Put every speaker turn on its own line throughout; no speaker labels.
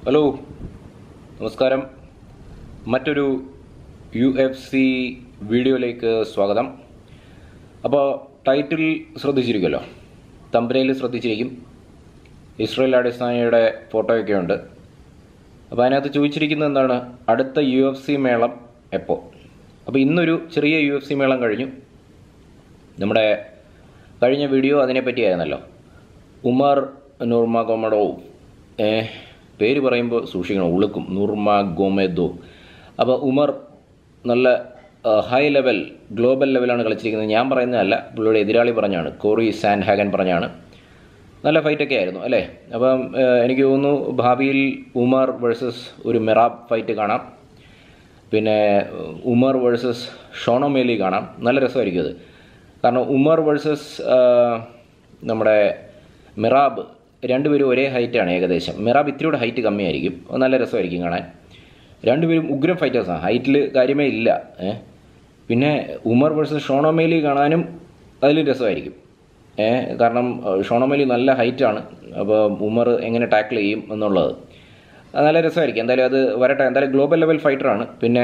Hello, നമസ്കാരം. മറ്റൊരു UFC വീഡിയോയിലേക്ക് സ്വാഗതം. അപ്പോൾ ടൈറ്റിൽ ശ്രദ്ധിച്ചിരിക്കുമല്ലോ, തമ്പനയിൽ ശ്രദ്ധിച്ചിരിക്കും. ഇസ്രായേൽ അടിസ്ഥാനയുടെ ഫോട്ടോയൊക്കെ ഉണ്ട്. അപ്പോൾ അതിനകത്ത് ചോദിച്ചിരിക്കുന്നത് എന്താണ്, അടുത്ത UFC മേളം എപ്പോൾ? അപ്പോൾ ഇന്നൊരു ചെറിയ UFC മേളം കഴിഞ്ഞു. നമ്മുടെ കഴിഞ്ഞ വീഡിയോ അതിനെപ്പറ്റിയായിരുന്നല്ലോ. ഉമർ നൂർമാഗോമഡോവ്, പേര് പറയുമ്പോൾ സൂക്ഷിക്കണം, ഉളുക്കും. നൂർമാഗോമെദോ. അപ്പോൾ ഉമർ നല്ല ഹൈ ലെവൽ, ഗ്ലോബൽ ലെവലാണ് കളിച്ചിരിക്കുന്നത്. ഞാൻ പറയുന്നതല്ല, പുള്ളിയുടെ എതിരാളി പറഞ്ഞാണ്, കോറി സാൻഡ്ഹാഗൻ പറഞ്ഞാണ്. നല്ല ഫൈറ്റൊക്കെ ആയിരുന്നു അല്ലേ? അപ്പം എനിക്ക് തോന്നുന്നു ഭാവിയിൽ ഉമർ വേഴ്സസ് ഒരു മെറാബ് ഫൈറ്റ് കാണാം. പിന്നെ ഉമർ വേഴ്സസ് ഷോണോമേലി കാണാം. നല്ല രസമായിരിക്കും അത്. കാരണം ഉമർ വേഴ്സസ് നമ്മുടെ മെറാബ് രണ്ടുപേരും ഒരേ ഹൈറ്റാണ് ഏകദേശം. മെറാബ് ഇത്തിരിയുടെ ഹൈറ്റ് കമ്മിയായിരിക്കും. നല്ല രസമായിരിക്കും കാണാൻ. രണ്ടുപേരും ഉഗ്രം ഫൈറ്റേഴ്സാണ്, ഹൈറ്റിൽ കാര്യമേ ഇല്ല. പിന്നെ ഉമർ വേഴ്സസ് ഷോണോമേലി കാണാനും അതിലും രസമായിരിക്കും. കാരണം ഷോണോമേലി നല്ല ഹൈറ്റാണ്. അപ്പോൾ ഉമർ എങ്ങനെ ടാക്കിൾ ചെയ്യും എന്നുള്ളത് നല്ല രസമായിരിക്കും. എന്തായാലും അത് വരട്ടെ. എന്തായാലും ഗ്ലോബൽ ലെവൽ ഫൈറ്ററാണ്. പിന്നെ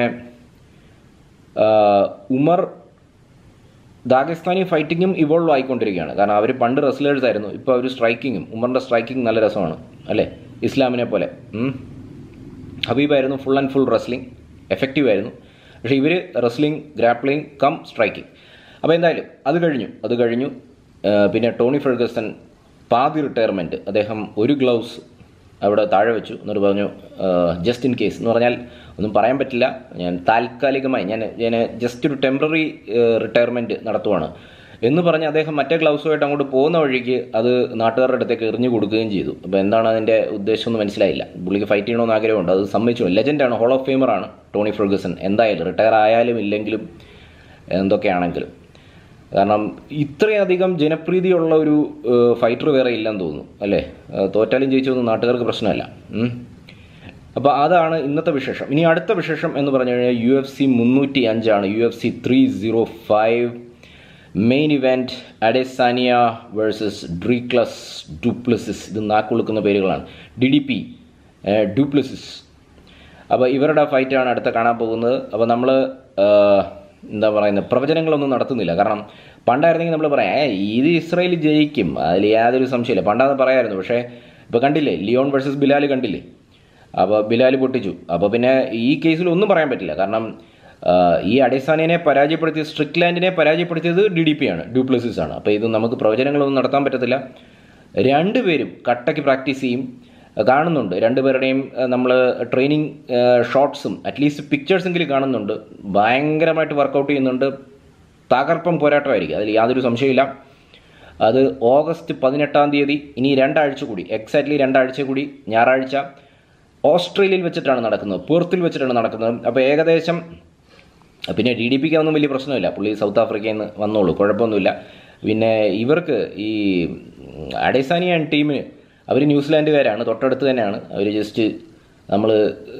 ഉമർ ദാഗസ്ഥാനി ഫൈറ്റിങ്ങും ഇവോൾവ് ആയിക്കൊണ്ടിരിക്കുകയാണ്. കാരണം അവർ പണ്ട് റെസ്ലേഴ്സ് ആയിരുന്നു, ഇപ്പോൾ അവർ സ്ട്രൈക്കിങ്ങും. ഉമറിൻ്റെ സ്ട്രൈക്കിംഗ് നല്ല രസമാണ് അല്ലേ, ഇസ്ലാമിനെ പോലെ. ഹബീബായിരുന്നു full and full wrestling, effective ആയിരുന്നു. പക്ഷേ ഇവർ റെസ്ലിംഗ്, ഗ്രാപ്ലിംഗ് കം സ്ട്രൈക്കിംഗ്. അപ്പോൾ എന്തായാലും അത് കഴിഞ്ഞു. പിന്നെ ടോണി ഫെർഗസൺ പാതി റിട്ടയർമെൻറ്റ്. അദ്ദേഹം ഒരു ഗ്ലൗസ് അവിടെ താഴെ വെച്ചു എന്നിട്ട് പറഞ്ഞു, ജസ്റ്റ് ഇൻ കേസ് എന്ന് പറഞ്ഞാൽ ഒന്നും പറയാൻ പറ്റില്ല, ഞാൻ താൽക്കാലികമായി ഞാൻ ജസ്റ്റ് ഒരു ടെമ്പററി റിട്ടയർമെൻറ്റ് നടത്തുവാണ് എന്ന് പറഞ്ഞ് അദ്ദേഹം മറ്റേ ഗ്ലൗസുമായിട്ട് അങ്ങോട്ട് പോകുന്ന വഴിക്ക് അത് നാട്ടുകാരുടെ അടുത്തേക്ക് എറിഞ്ഞു കൊടുക്കുകയും ചെയ്തു. അപ്പോൾ എന്താണ് അതിൻ്റെ ഉദ്ദേശം എന്ന് മനസ്സിലായില്ല. പുള്ളിക്ക് ഫൈറ്റ് ചെയ്യണമെന്ന് ആഗ്രഹമുണ്ട്, അത് സമ്മതിച്ചു. ലെജൻഡാണ്, ഹോൾ ഓഫ് ഫെയിമറാണ് ടോണി ഫെർഗസൺ. എന്തായാലും റിട്ടയർ ആയാലും ഇല്ലെങ്കിലും എന്തൊക്കെയാണെങ്കിലും. കാരണം ഇത്രയധികം ജനപ്രീതിയുള്ള ഒരു ഫൈറ്റർ വേറെ ഇല്ലെന്ന് തോന്നുന്നു അല്ലേ? തോറ്റാലും ജയിച്ചൊന്നും നാട്ടുകാർക്ക് പ്രശ്നമല്ല. അപ്പോൾ അതാണ് ഇന്നത്തെ വിശേഷം. ഇനി അടുത്ത വിശേഷം എന്ന് പറഞ്ഞു കഴിഞ്ഞാൽ UFC 305 UFC 305 main event Adesanya versus Dricus Du Plessis. ഇത് നാക്കുളുക്കുന്ന പേരുകളാണ്. DDP Du Plessis. അപ്പോൾ ഇവരുടെ ഫൈറ്റാണ് അടുത്ത കാണാൻ പോകുന്നത്. അപ്പോൾ നമ്മൾ എന്താ പറയുന്നത്, പ്രവചനങ്ങളൊന്നും നടത്തുന്നില്ല. കാരണം പണ്ടായിരുന്നെങ്കിൽ നമ്മൾ പറയാം ഇത് ഇസ്രായേൽ ജയിക്കും, അതിൽ യാതൊരു സംശയമില്ല, പണ്ടാന്ന് പറയാമായിരുന്നു. പക്ഷേ ഇപ്പോൾ കണ്ടില്ലേ, ലിയോൺ വേഴ്സസ് ബിലാൽ കണ്ടില്ലേ? അപ്പോൾ ബിലാൽ പൊട്ടിച്ചു. അപ്പോൾ പിന്നെ ഈ കേസിൽ ഒന്നും പറയാൻ പറ്റില്ല. കാരണം ഈ അഡെസാനിയനെ പരാജയപ്പെടുത്തിയ, സ്ട്രിക്ലാൻഡിനെ പരാജയപ്പെടുത്തിയത് DDP ആണ്, ഡ്യൂപ്ലസിസ് ആണ്. അപ്പോൾ ഇത് നമുക്ക് പ്രവചനങ്ങളൊന്നും നടത്താൻ പറ്റത്തില്ല. രണ്ടുപേരും കട്ടയ്ക്ക് പ്രാക്ടീസ് ചെയ്യും, കാണുന്നുണ്ട്. രണ്ടുപേരുടെയും നമ്മൾ ട്രെയിനിങ് ഷോട്ട്സും അറ്റ്ലീസ്റ്റ് പിക്ചേഴ്സെങ്കിലും കാണുന്നുണ്ട്. ഭയങ്കരമായിട്ട് വർക്കൗട്ട് ചെയ്യുന്നുണ്ട്. തകർപ്പം പോരാട്ടമായിരിക്കും, അതിൽ യാതൊരു സംശയമില്ല. അത് ഓഗസ്റ്റ് 18 ഇനി 2 ആഴ്ച കൂടി, എക്സാക്ട്ലി 2 ആഴ്ച കൂടി, ഞായറാഴ്ച ഓസ്ട്രേലിയയിൽ വെച്ചിട്ടാണ് നടക്കുന്നത്, പെർത്തിൽ വെച്ചിട്ടാണ് നടക്കുന്നത്. അപ്പോൾ ഏകദേശം പിന്നെ DDPക്ക് ഒന്നും വലിയ പ്രശ്നമില്ല, പുള്ളി സൗത്ത് ആഫ്രിക്കയിൽ നിന്ന് വന്നോളൂ, കുഴപ്പമൊന്നുമില്ല. പിന്നെ ഇവർക്ക് ഈ അഡെസാനിയൻ ടീമിന്, അവർ ന്യൂസിലാൻഡുകാരാണ്, തൊട്ടടുത്ത് തന്നെയാണ്. അവർ ജസ്റ്റ് നമ്മൾ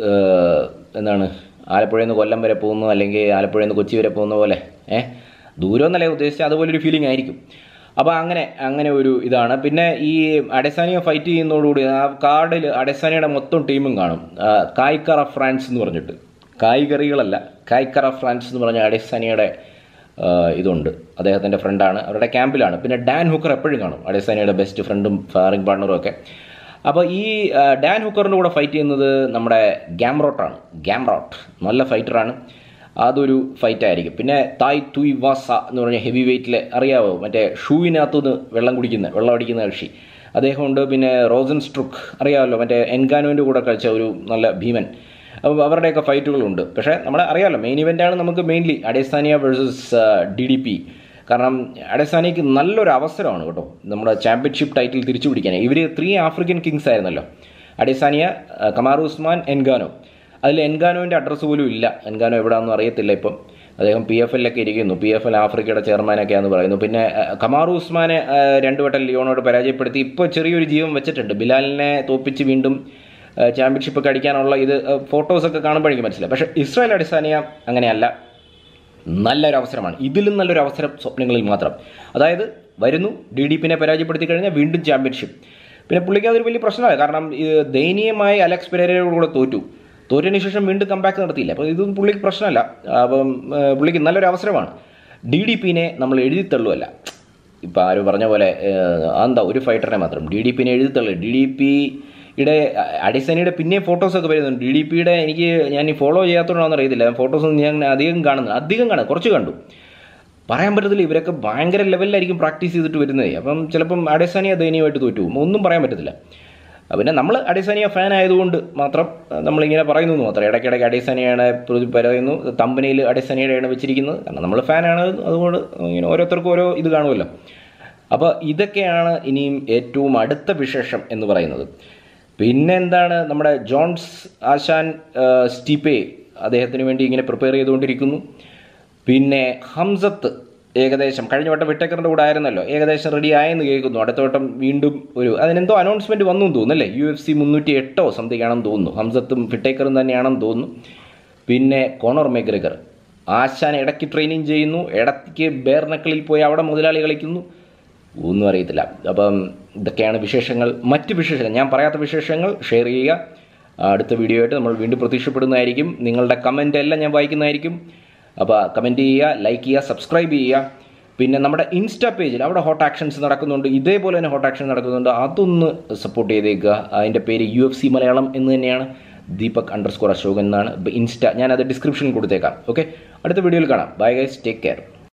എന്താണ് ആലപ്പുഴയിൽ നിന്ന് കൊല്ലം വരെ പോകുന്നു, അല്ലെങ്കിൽ ആലപ്പുഴയിൽ നിന്ന് കൊച്ചി വരെ പോകുന്ന പോലെ, ദൂരമൊന്നല്ലേ ഉദ്ദേശിച്ചത്, അതുപോലൊരു ഫീലിംഗ് ആയിരിക്കും. അപ്പോൾ അങ്ങനെ ഒരു ഇതാണ്. പിന്നെ ഈ അഡെസാനിയ ഫൈറ്റ് ചെയ്യുന്നതോടുകൂടി ആ കാർഡിൽ അഡെസാനിയയുടെ മൊത്തം ടീമും കാണും. കായ്ക്കറ ഫ്രാൻസ് എന്ന് പറഞ്ഞിട്ട്, കായ്കറികളല്ല, കായ്ക്കറ ഫ്രാൻസ് എന്ന് പറഞ്ഞ അഡെസാനിയയുടെ ഇതുണ്ട്. അദ്ദേഹത്തിൻ്റെ ഫ്രണ്ടാണ്, അവരുടെ ക്യാമ്പിലാണ്. പിന്നെ ഡാൻ ഹുക്കർ എപ്പോഴും കാണും, അഡെസാനിയയുടെ ബെസ്റ്റ് ഫ്രണ്ടും ഫാറിംഗ് പാർട്ണറും ഒക്കെ. അപ്പോൾ ഈ ഡാൻ ഹുക്കറിൻ്റെ കൂടെ ഫൈറ്റ് ചെയ്യുന്നത് നമ്മുടെ ഗാംറോട്ട് നല്ല ഫൈറ്ററാണ്. അതൊരു ഫൈറ്റായിരിക്കും. പിന്നെ തായ് തുയ് വാസ എന്ന് പറഞ്ഞ ഹെവി വെയ്റ്റിലെ, അറിയാവോ, മറ്റേ ഷൂവിനകത്തുനിന്ന് വെള്ളം അടിക്കുന്ന കക്ഷി, അദ്ദേഹമുണ്ട്. പിന്നെ റോസൻ സ്ട്രുക്ക് അറിയാമല്ലോ, മറ്റേ എൻഗാനോൻ്റെ കൂടെ കളിച്ച ഒരു നല്ല ഭീമൻ. അപ്പോൾ അവരുടെയൊക്കെ ഫൈറ്റുകളുണ്ട്. പക്ഷേ നമ്മളെ അറിയാമല്ലോ, മെയിൻ ഇവൻ്റാണ് നമുക്ക് മെയിൻലി അഡെസാനിയ വേഴ്സസ് DDP. കാരണം അഡെസാനിയക്ക് നല്ലൊരു അവസരമാണ് കേട്ടോ നമ്മുടെ ചാമ്പ്യൻഷിപ്പ് ടൈറ്റിൽ തിരിച്ചു പിടിക്കാൻ. ഇവർ 3 ആഫ്രിക്കൻ കിങ്സ് ആയിരുന്നല്ലോ, അഡെസാനിയ, കമാറു ഉസ്മാൻ, എൻഗാനോ. അതിൽ എൻഗാനോൻ്റെ അഡ്രസ്സ് പോലും ഇല്ല. എൻഗാനോ എവിടെയാണെന്ന് അറിയത്തില്ല ഇപ്പം. അദ്ദേഹം PFL ഇരിക്കുന്നു, PFL ആഫ്രിക്കയുടെ ചെയർമാനൊക്കെയാണെന്ന് പറയുന്നു. പിന്നെ കമാറു ഉസ്മാനെ 2 വട്ടം ലിയോണോട് പരാജയപ്പെടുത്തി ഇപ്പോൾ ചെറിയൊരു ജീവൻ വെച്ചിട്ടുണ്ട്. ബിലാലിനെ തോപ്പിച്ച് വീണ്ടും ചാമ്പ്യൻഷിപ്പൊക്കെ അടിക്കാനുള്ള ഇത് ഫോട്ടോസൊക്കെ കാണുമ്പോഴേക്കും മനസ്സിലായി. പക്ഷേ ഇസ്രായേൽ അഡെസാനിയ അങ്ങനെയല്ല, നല്ലൊരു അവസരമാണ്. ഇതിലും നല്ലൊരു അവസരം സ്വപ്നങ്ങളിൽ മാത്രം. അതായത് വരുന്നു, DDPനെ പരാജയപ്പെടുത്തി കഴിഞ്ഞാൽ വീണ്ടും ചാമ്പ്യൻഷിപ്പ്. പിന്നെ പുള്ളിക്ക് അതൊരു വലിയ പ്രശ്നമായി. കാരണം ദയനീയമായി അലക്സ് പെരേരയോട് കൂടെ തോറ്റതിന് ശേഷം വീണ്ടും കംബാക്ക് നടത്തിയില്ല. അപ്പോൾ ഇതൊന്നും പുള്ളിക്ക് പ്രശ്നമല്ല. അപ്പം പുള്ളിക്ക് നല്ലൊരു അവസരമാണ്. DDPനെ നമ്മൾ എഴുതിത്തള്ളുമല്ല. ഇപ്പോൾ ആരോ പറഞ്ഞ പോലെ എന്താ ഒരു ഫൈറ്ററിനെ മാത്രം DDPനെ എഴുതിത്തള്ളു. DDPയുടെ അഡിസനിയുടെ പിന്നെയും ഫോട്ടോസൊക്കെ വരുന്നുണ്ട്. DDPയുടെ ഞാൻ ഈ ഫോളോ ചെയ്യാത്തതുകൊണ്ടാണെന്ന് അറിയത്തില്ല. ഫോട്ടോസൊന്നും ഞാൻ അധികം കാണും, കുറച്ച് കണ്ടു. പറയാൻ പറ്റത്തില്ല. ഇവരൊക്കെ ഭയങ്കര ലെവലിലായിരിക്കും പ്രാക്ടീസ് ചെയ്തിട്ട് വരുന്നത്. അപ്പം ചിലപ്പം അഡെസാനിയ ദയനീയമായിട്ട് തോറ്റു പോകും. ഒന്നും പറയാൻ പറ്റത്തില്ല. പിന്നെ നമ്മൾ അഡെസാനിയ ഫാൻ ആയതുകൊണ്ട് മാത്രം നമ്മളിങ്ങനെ പറയുന്നു മാത്രം. ഇടയ്ക്കിടയ്ക്ക് അഡെസാനിയാണ് പറയുന്നു, തമ്പനിയിൽ അഡെസാനിയുടെയാണ് വെച്ചിരിക്കുന്നത്. കാരണം നമ്മൾ ഫാനാണ്, അതുകൊണ്ട് ഇങ്ങനെ ഓരോരുത്തർക്കും ഓരോ ഇത് കാണുമല്ലോ. അപ്പോൾ ഇതൊക്കെയാണ് ഇനിയും ഏറ്റവും അടുത്ത വിശേഷം എന്ന് പറയുന്നത്. പിന്നെ എന്താണ്, നമ്മുടെ ജോൺസ് ആശാൻ സ്റ്റീപ്പെ അദ്ദേഹത്തിന് വേണ്ടി ഇങ്ങനെ പ്രിപ്പയർ ചെയ്തുകൊണ്ടിരിക്കുന്നു. പിന്നെ ഹംസത്ത് ഏകദേശം കഴിഞ്ഞ വട്ടം വിട്ടേക്കറിൻ്റെ കൂടെ ആയിരുന്നല്ലോ, ഏകദേശം റെഡി ആയെന്ന് കേൾക്കുന്നു. അടുത്ത വട്ടം വീണ്ടും അതിനെന്തോ അനൗൺസ്മെൻറ്റ് വന്നു തോന്നുന്നു അല്ലേ, UFC 308 സംതിങ് ആണെന്ന് തോന്നുന്നു. ഹംസത്തും വിട്ടേക്കറും തന്നെയാണെന്ന് തോന്നുന്നു. പിന്നെ കോണർ മെഗ്രഗർ ആശാൻ ഇടയ്ക്ക് ട്രെയിനിങ് ചെയ്യുന്നു, ഇടയ്ക്ക് ബേർനക്കിളിൽ പോയി അവിടെ മുതലാളി കളിക്കുന്നു, ഒന്നും അറിയത്തില്ല. അപ്പം ഇതൊക്കെയാണ് വിശേഷങ്ങൾ. മറ്റ് വിശേഷങ്ങൾ, ഞാൻ പറയാത്ത വിശേഷങ്ങൾ ഷെയർ ചെയ്യുക. അടുത്ത വീഡിയോ ആയിട്ട് നമ്മൾ വീണ്ടും പ്രത്യക്ഷപ്പെടുന്നതായിരിക്കും. നിങ്ങളുടെ കമൻ്റ് എല്ലാം ഞാൻ വായിക്കുന്നതായിരിക്കും. അപ്പോൾ കമൻറ്റ് ചെയ്യുക, ലൈക്ക് ചെയ്യുക, സബ്സ്ക്രൈബ് ചെയ്യുക. പിന്നെ നമ്മുടെ ഇൻസ്റ്റാ പേജിൽ അവിടെ ഹോട്ട് ആക്ഷൻസ് നടക്കുന്നുണ്ട്, ഇതേപോലെ തന്നെ ഹോട്ട് ആക്ഷൻ നടക്കുന്നുണ്ട്. അതൊന്ന് സപ്പോർട്ട് ചെയ്തേക്കുക. അതിൻ്റെ പേര് UFC മലയാളം എന്ന് തന്നെയാണ്. Deepak_Ashok എന്നാണ് ഇൻസ്റ്റ. ഞാനത് ഡിസ്ക്രിപ്ഷനിൽ കൊടുത്തേക്കാം. ഓക്കെ, അടുത്ത വീഡിയോയിൽ കാണാം. Bye guys, take care.